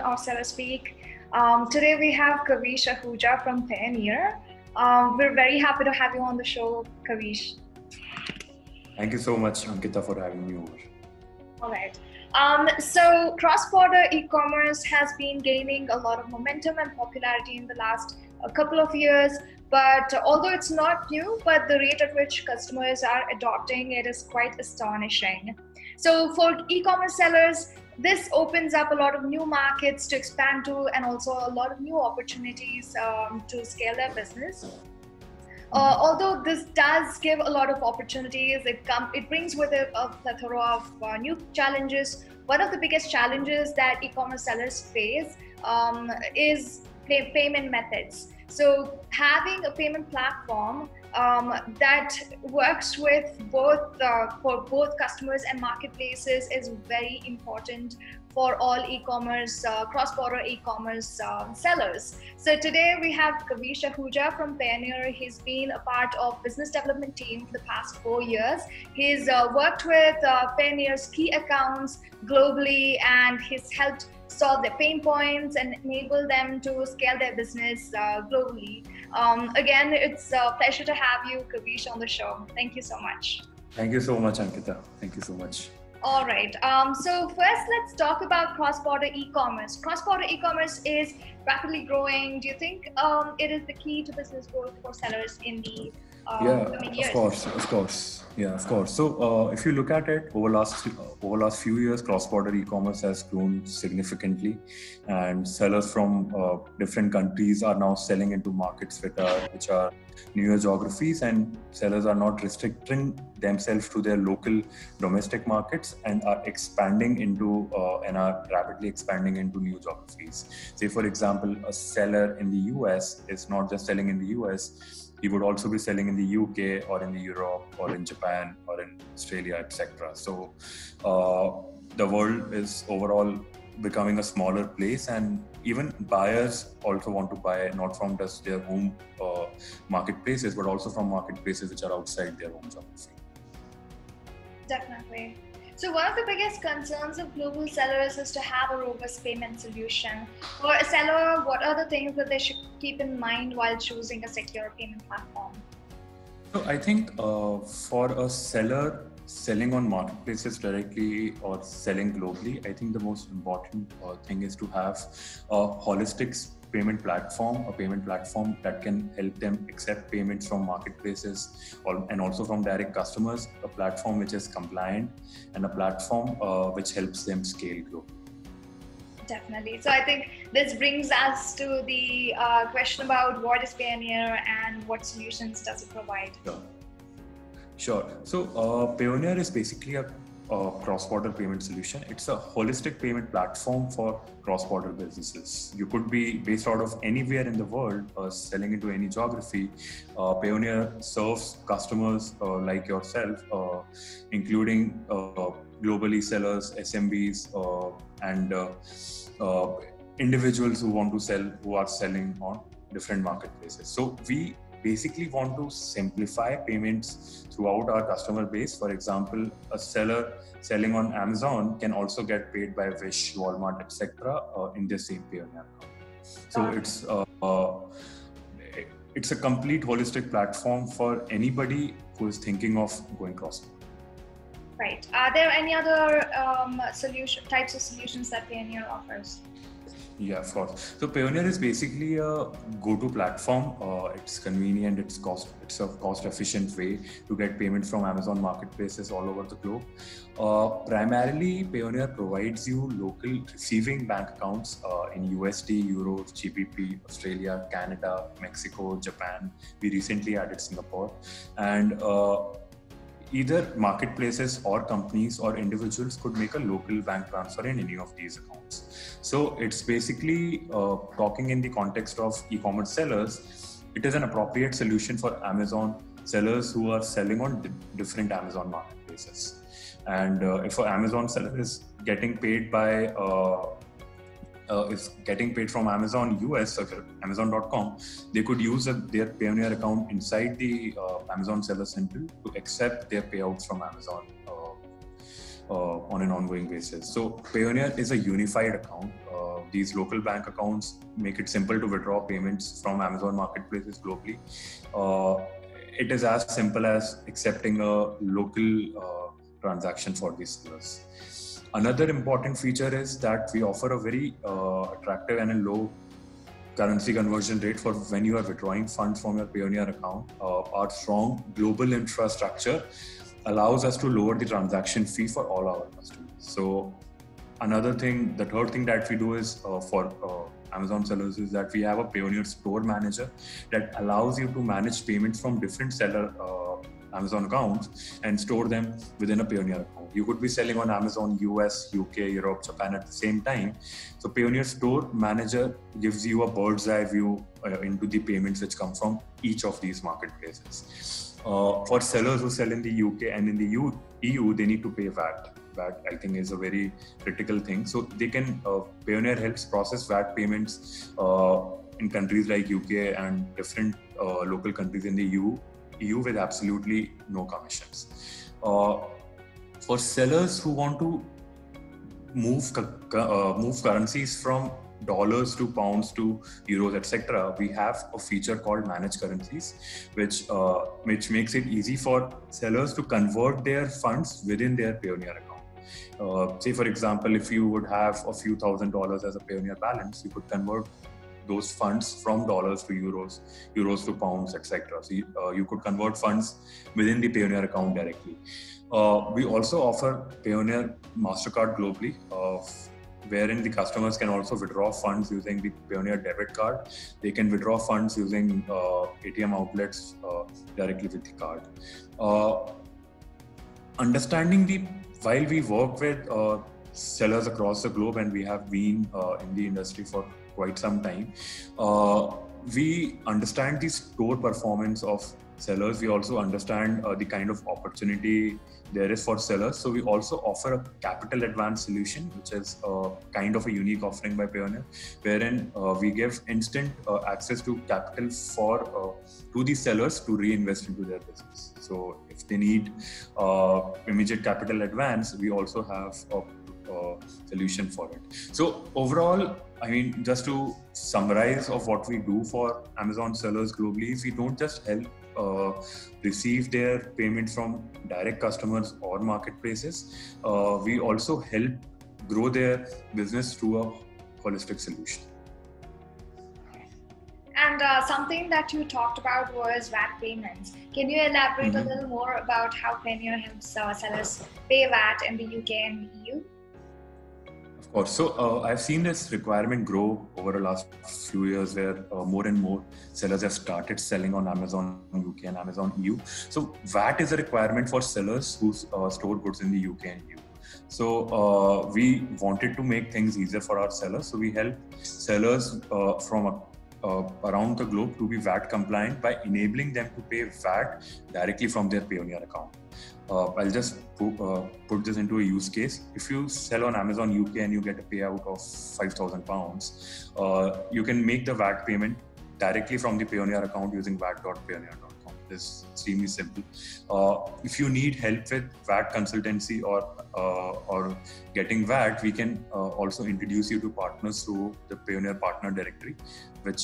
of Seller Speak. Today we have Kavish Ahuja from Payoneer. We're very happy to have you on the show, Kavish. Thank you so much, Ankita, for having me over. All right. So cross-border e-commerce has been gaining a lot of momentum and popularity in the last couple of years. But although it's not new, but the rate at which customers are adopting it is quite astonishing. So for e-commerce sellers, this opens up a lot of new markets to expand to, and also a lot of new opportunities to scale their business. Although this does give a lot of opportunities, it brings with it a plethora of new challenges. One of the biggest challenges that e-commerce sellers face is payment methods. So having a payment platform that works with for both customers and marketplaces is very important for all e-commerce, cross-border e-commerce sellers. So today we have Kavish Ahuja from Payoneer. He's been a part of business development team for the past 4 years. He's worked with Payoneer's key accounts globally, and he's helped solve their pain points and enable them to scale their business globally. Again, it's a pleasure to have you, Kavish, on the show. Thank you so much. Thank you so much, Ankita. Thank you so much. All right. So first, let's talk about cross-border e-commerce. Cross-border e-commerce is rapidly growing. Do you think it is the key to business growth for sellers in the coming years? Of course. Yeah, of course. So if you look at it, over last few years, cross-border e-commerce has grown significantly, and sellers from different countries are now selling into markets which are newer geographies, and sellers are not restricting themselves to their local domestic markets and are expanding into and are rapidly expanding into new geographies. Say, for example, a seller in the US is not just selling in the US. He would also be selling in the UK or in Europe or in Japan or in Australia, etc. So the world is overall becoming a smaller place, and even buyers also want to buy not from just their home marketplaces, but also from marketplaces which are outside their home geography. Definitely. So one of the biggest concerns of global sellers is to have a robust payment solution. For a seller, what are the things that they should keep in mind while choosing a secure payment platform? So I think for a seller selling on marketplaces directly or selling globally, I think the most important thing is to have a holistic payment platform, a payment platform that can help them accept payments from marketplaces and also from direct customers, a platform which is compliant, and a platform which helps them scale globally. Definitely. So I think this brings us to the question about what is Payoneer and what solutions does it provide? Sure. So Payoneer is basically a cross-border payment solution. It's a holistic payment platform for cross-border businesses. You could be based out of anywhere in the world, selling into any geography. Payoneer serves customers like yourself, including globally sellers, SMBs, and individuals who are selling on different marketplaces. So we basically want to simplify payments throughout our customer base. For example, a seller selling on Amazon can also get paid by Wish, Walmart, etc. In the same Payoneer account. So it's a complete holistic platform for anybody who is thinking of going cross-border. Right. Are there any other types of solutions that Payoneer offers? Yeah, of course. So Payoneer is basically a go-to platform. It's convenient, it's a cost-efficient way to get payments from Amazon marketplaces all over the globe. Primarily, Payoneer provides you local receiving bank accounts in USD, Euros, GBP, Australia, Canada, Mexico, Japan. We recently added Singapore. And either marketplaces or companies or individuals could make a local bank transfer in any of these accounts. So it's basically talking in the context of e-commerce sellers. It is an appropriate solution for Amazon sellers who are selling on different Amazon marketplaces. And if an Amazon seller is getting paid by from Amazon US or Amazon.com, they could use their Payoneer account inside the Amazon Seller Central to accept their payouts from Amazon on an ongoing basis. So Payoneer is a unified account these local bank accounts make it simple to withdraw payments from Amazon marketplaces globally. It is as simple as accepting a local transaction for these sellers. Another important feature is that we offer a very attractive and a low currency conversion rate for when you are withdrawing funds from your Payoneer account. Our strong global infrastructure allows us to lower the transaction fee for all our customers. So the third thing that we do is for Amazon sellers is that we have a Payoneer store manager that allows you to manage payments from different seller Amazon accounts and store them within a Payoneer account. You could be selling on Amazon US, UK, Europe, Japan at the same time. So Payoneer store manager gives you a bird's eye view into the payments which come from each of these marketplaces. For sellers who sell in the UK and in the EU, they need to pay VAT. VAT, I think, is a very critical thing. So they can, Payoneer helps process VAT payments in countries like UK and different local countries in the EU with absolutely no commissions. For sellers who want to move currencies from dollars to pounds to euros, etc., we have a feature called Manage Currencies, which makes it easy for sellers to convert their funds within their Payoneer account. Say, for example, if you would have a few $1,000s as a Payoneer balance, you could convert those funds from dollars to euros to pounds, etc. So you could convert funds within the Payoneer account directly. We also offer Payoneer MasterCard globally, wherein the customers can also withdraw funds using the Payoneer debit card. They can withdraw funds using ATM outlets directly with the card. While we work with sellers across the globe, and we have been in the industry for quite some time, we understand the store performance of sellers. We also understand the kind of opportunity there is for sellers. So we also offer a capital advance solution, which is kind of a unique offering by Payoneer, wherein we give instant access to capital to the sellers to reinvest into their business. So if they need immediate capital advance, we also have a solution for it. So overall, I mean, just to summarize of what we do for Amazon sellers globally, is we don't just help receive their payments from direct customers or marketplaces. We also help grow their business through a holistic solution. And something that you talked about was VAT payments. Can you elaborate a little more about how Payoneer helps sellers pay VAT in the UK and the EU? Of course. So I've seen this requirement grow over the last few years, where more and more sellers have started selling on Amazon UK and Amazon EU. So VAT is a requirement for sellers who store goods in the UK and EU. So we wanted to make things easier for our sellers. So we help sellers from around the globe to be VAT compliant by enabling them to pay VAT directly from their Payoneer account. I'll just put this into a use case. If you sell on Amazon UK and you get a payout of £5,000, you can make the VAT payment directly from the Payoneer account using vat.payoneer.com. This is extremely simple. If you need help with VAT consultancy or getting VAT, we can also introduce you to partners through the Payoneer Partner Directory, which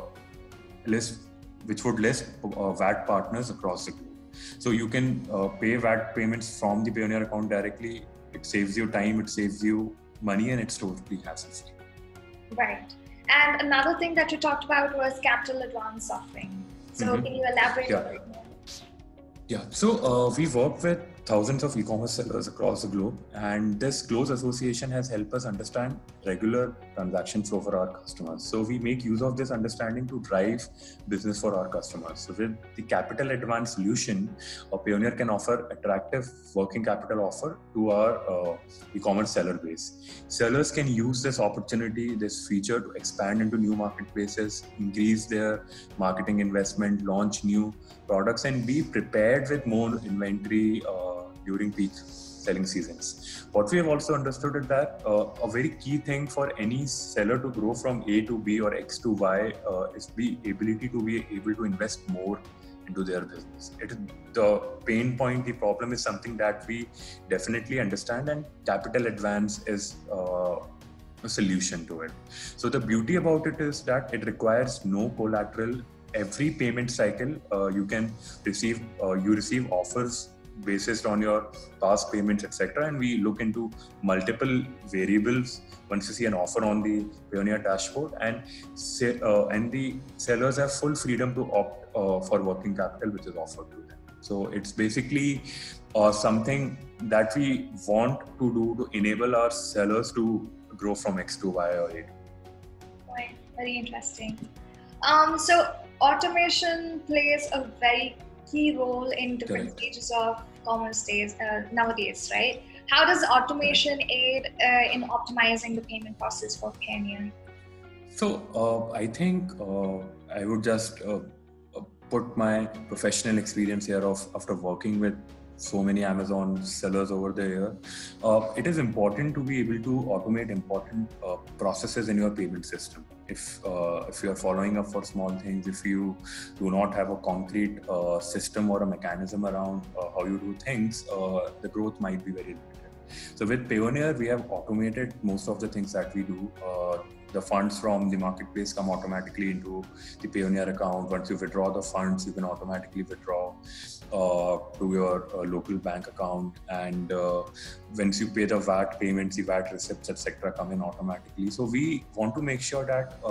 would list VAT partners across the globe. So you can pay VAT payments from the Payoneer account directly. It saves you time, it saves you money, and it's totally hassle-free. Right. And another thing that you talked about was capital advance offering. So can you elaborate a bit more? Yeah. So we work with thousands of e-commerce sellers across the globe, and this close association has helped us understand regular transaction flow for our customers. So we make use of this understanding to drive business for our customers. So with the capital advance solution, Payoneer can offer attractive working capital offer to our e-commerce seller base. Sellers can use this opportunity, this feature, to expand into new marketplaces, increase their marketing investment, launch new products, and be prepared with more inventory during peak selling seasons. What we have also understood is that a very key thing for any seller to grow from A to B or X to Y is the ability to be able to invest more into their business. The pain point, the problem is something that we definitely understand, and capital advance is a solution to it. So the beauty about it is that it requires no collateral. Every payment cycle, you receive offers based on your past payments, etc. And we look into multiple variables once you see an offer on the Payoneer dashboard, and the sellers have full freedom to opt for working capital, which is offered to them. So it's basically something that we want to do to enable our sellers to grow from X to Y or A. Right. Very interesting. So automation plays a very key role in different stages of commerce nowadays, right? How does automation aid in optimizing the payment process for Payoneer? So I think I would just put my professional experience here of after working with so many Amazon sellers over the year. It is important to be able to automate important processes in your payment system. If you are following up for small things, if you do not have a concrete system or a mechanism around how you do things, the growth might be very limited. So with Payoneer, we have automated most of the things that we do. The funds from the marketplace come automatically into the Payoneer account. Once you withdraw the funds, you can automatically withdraw to your local bank account. And once you pay the VAT payments, the VAT receipts, etc., come in automatically. So we want to make sure that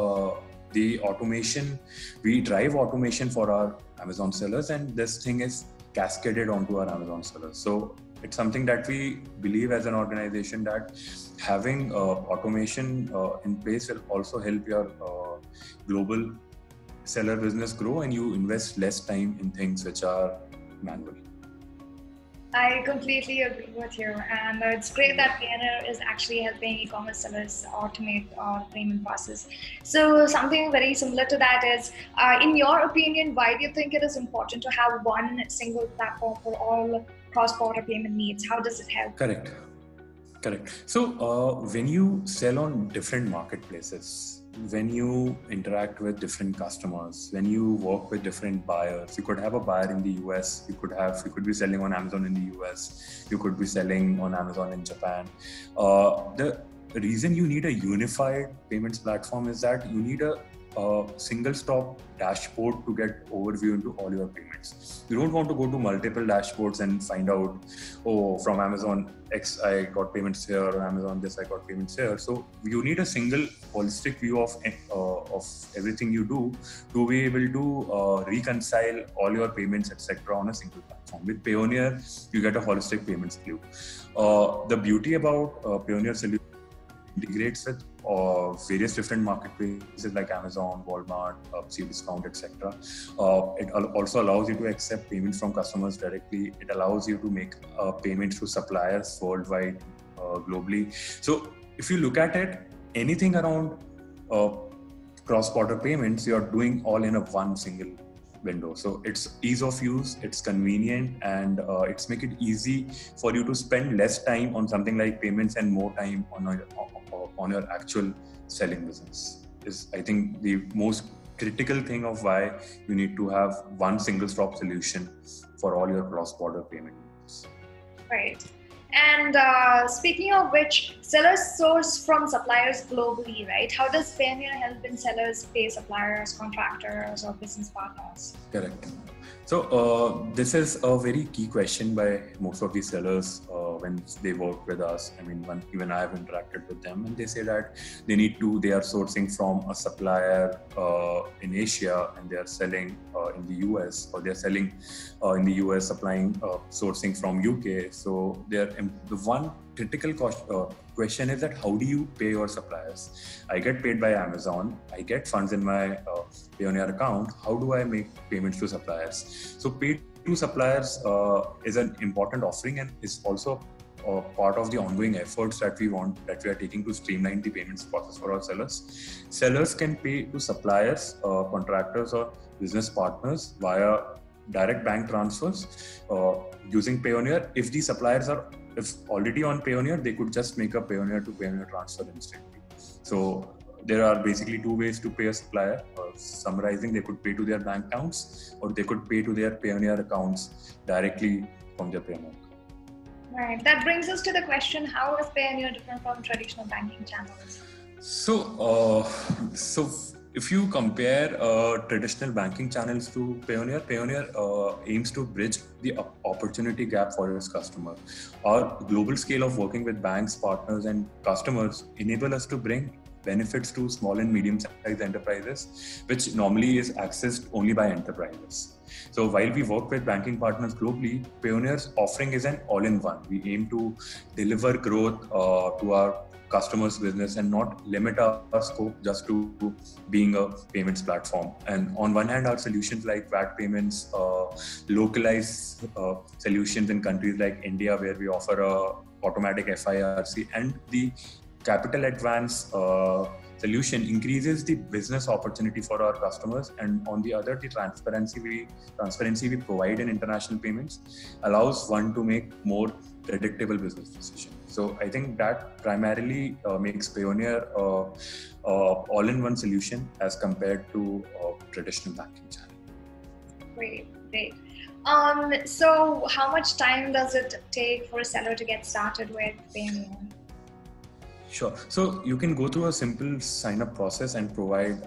we drive automation for our Amazon sellers, and this thing is cascaded onto our Amazon sellers. So it's something that we believe as an organization that having automation in place will also help your global seller business grow, and you invest less time in things which are manual. I completely agree with you, and it's great that Payoneer is actually helping e-commerce sellers automate our payment process. So something very similar to that is, in your opinion, why do you think it is important to have one single platform for all cross-border payment needs? How does it help? Correct. So when you sell on different marketplaces, when you interact with different customers, when you work with different buyers, you could have a buyer in the US, you could be selling on Amazon in the US, you could be selling on Amazon in Japan. The reason you need a unified payments platform is that you need a single stop dashboard to get overview into all your payments. You don't want to go to multiple dashboards and find out, oh, from Amazon X I got payments here, or Amazon this I got payments here. So you need a single holistic view of everything you do to be able to reconcile all your payments, etc., on a single platform. With Payoneer, you get a holistic payments view. The beauty about Payoneer solution integrates with various different marketplaces like Amazon, Walmart, Cdiscount, etc. It also allows you to accept payments from customers directly. It allows you to make payments to suppliers worldwide, globally. So if you look at it, anything around cross-border payments, you're doing all in one single window. So it's ease of use, it's convenient, and it's make it easy for you to spend less time on something like payments and more time on your actual selling business. Is, I think, the most critical thing of why you need to have one single stop solution for all your cross-border payment needs. Right. And speaking of which, sellers source from suppliers globally, right? How does Payoneer help in sellers pay suppliers, contractors, or business partners? Correct. So this is a very key question by most of the sellers when they work with us. I mean, even I have interacted with them, and they say that they are sourcing from a supplier in Asia, and they are selling in the US, or they are selling in the US, sourcing from UK. So the one critical question is that how do you pay your suppliers? I get paid by Amazon, I get funds in my Payoneer account. How do I make payments to suppliers? So pay to suppliers is an important offering, and is also part of the ongoing efforts that we are taking to streamline the payments process for our sellers. Sellers can pay to suppliers, contractors, or business partners via direct bank transfers using Payoneer. If the suppliers are already on Payoneer, they could just make a Payoneer to Payoneer transfer instantly. So there are basically two ways to pay a supplier. Summarizing, they could pay to their bank accounts, or they could pay to their Payoneer accounts directly from their Payoneer. Right. That brings us to the question, how is Payoneer different from traditional banking channels? So if you compare traditional banking channels to Payoneer aims to bridge the opportunity gap for its customer. Our global scale of working with banks, partners, and customers enable us to bring benefits to small and medium-sized enterprises, which normally is accessed only by enterprises. So while we work with banking partners globally, Payoneer's offering is an all-in-one. We aim to deliver growth to our customers' business and not limit our scope just to being a payments platform. And on one hand, our solutions like VAT payments, localized solutions in countries like India, where we offer a automatic FIRC, and the capital advance solution increases the business opportunity for our customers. And on the other, the transparency we provide in international payments allows one to make more predictable business decisions. So I think that primarily makes Payoneer all-in-one solution as compared to traditional banking channel. Great. So how much time does it take for a seller to get started with Payoneer? Sure. So you can go through a simple sign-up process and provide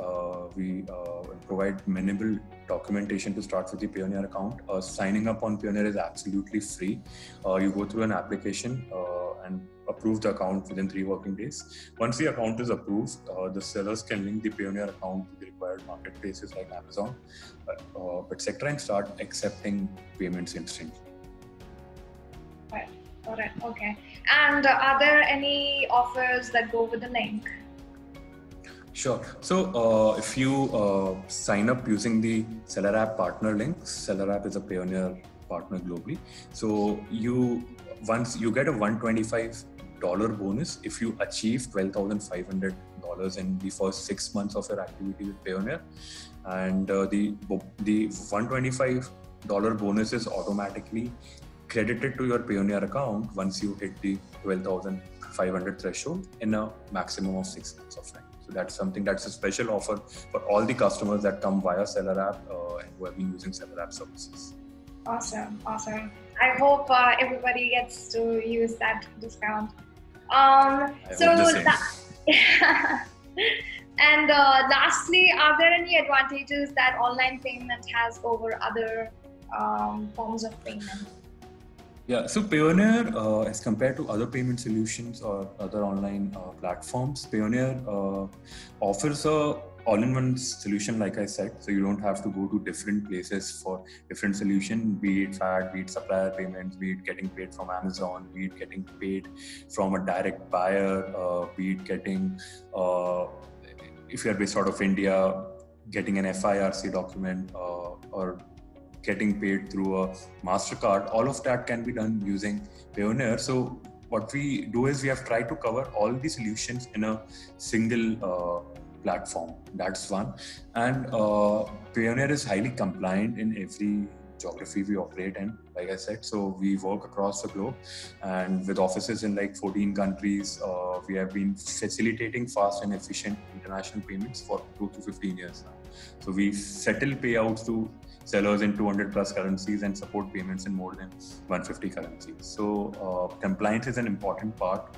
minimal documentation to start with the Payoneer account. Signing up on Payoneer is absolutely free. You go through an application and approve the account within 3 working days. Once the account is approved, the sellers can link the Payoneer account to the required marketplaces like Amazon, etc., and start accepting payments instantly. Right. Got it. Okay. And are there any offers that go with the link? Sure. So if you sign up using the Seller App partner link, Seller App is a Payoneer partner globally. So once you get a $125 bonus if you achieve $12,500 in the first 6 months of your activity with Payoneer, and the $125 bonus is automatically credited to your Payoneer account once you hit the 12,500 threshold in a maximum of 6 months of time. So that's a special offer for all the customers that come via Seller App and who have been using Seller App services. Awesome. I hope everybody gets to use that discount. And lastly, are there any advantages that online payment has over other forms of payment? Yeah, so Payoneer, as compared to other payment solutions or other online platforms, Payoneer offers a all-in-one solution, like I said. So you don't have to go to different places for different solution, be it VAT, be it supplier payments, be it getting paid from Amazon, be it getting paid from a direct buyer, be it getting, if you're based out of India, getting an FIRC document or getting paid through a MasterCard. All of that can be done using Payoneer. So what we do is we have tried to cover all the solutions in a single platform. That's one. And Payoneer is highly compliant in every geography we operate in, like I said. So we work across the globe, and with offices in like 14 countries, we have been facilitating fast and efficient international payments for close to 15 years now. So we settle payouts to sellers in 200 plus currencies and support payments in more than 150 currencies. So compliance is an important part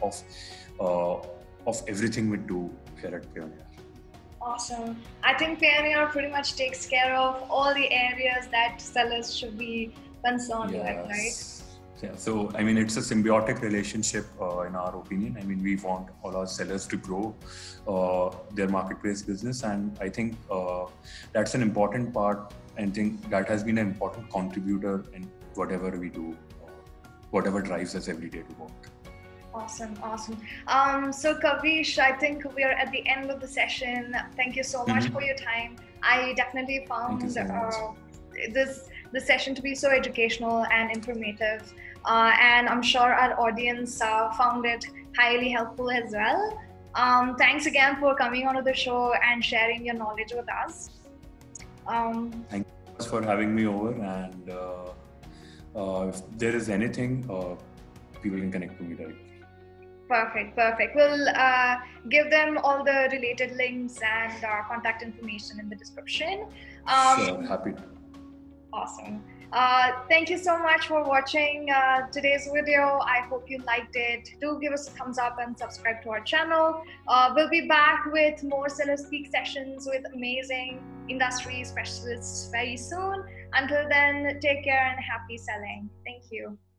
of everything we do here at Payoneer. Awesome. I think Payoneer pretty much takes care of all the areas that sellers should be concerned with, right? Yeah, so I mean, it's a symbiotic relationship in our opinion. I mean, we want all our sellers to grow their marketplace business, and I think that's an important part. I think that has been an important contributor in whatever we do, whatever drives us every day to work. Awesome. So Kavish, I think we are at the end of the session. Thank you so much for your time. I definitely found this session to be so educational and informative, and I'm sure our audience found it highly helpful as well. Thanks again for coming onto the show and sharing your knowledge with us. Thank you for having me over, and if there is anything, people can connect to me directly. Perfect. We'll give them all the related links and contact information in the description. Sure, happy to. Awesome. Thank you so much for watching today's video. I hope you liked it. Do give us a thumbs up and subscribe to our channel. We'll be back with more Seller Speak sessions with amazing industry specialists very soon. Until then, take care and happy selling. Thank you.